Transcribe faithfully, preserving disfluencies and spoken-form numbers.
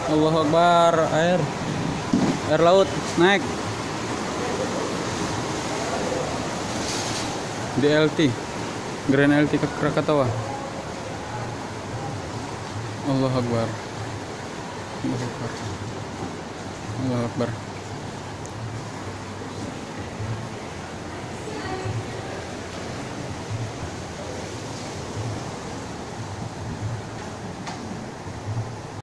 Allahu Akbar, air. Air laut naik. D L T. Grand L T Krakatau. Allahu Akbar. Allahu Akbar. Allahu Akbar.